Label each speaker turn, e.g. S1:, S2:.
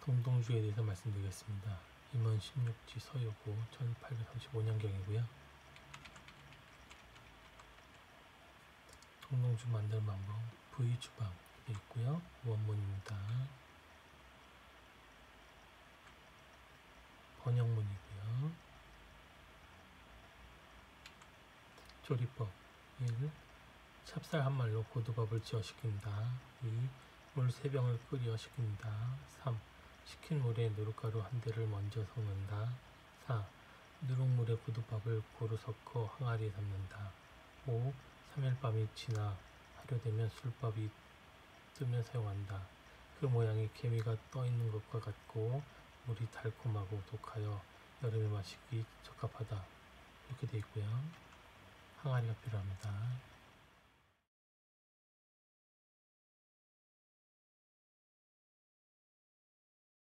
S1: 동동주에 대해서 말씀드리겠습니다. 임원 16지 서유고 1835년경이고요. 동동주 만드는 방법 V주방 있고요. 원문입니다. 번역문이고요. 조리법 1. 찹쌀 한 말로 고두밥을 지어 식힌다. 2. 물 3병을 끓여 식힌다. 3. 식힌 물에 누룩가루 한 대를 먼저 섞는다. 4. 누룩물에 고두밥을 고루 섞어 항아리에 담는다. 5. 3일 밤이 지나 하루 되면 술밥이 뜨면 사용한다. 그 모양이 개미가 떠 있는 것과 같고 물이 달콤하고 독하여 여름에 마시기 적합하다. 이렇게 되어 있고요. 항아리가 필요합니다.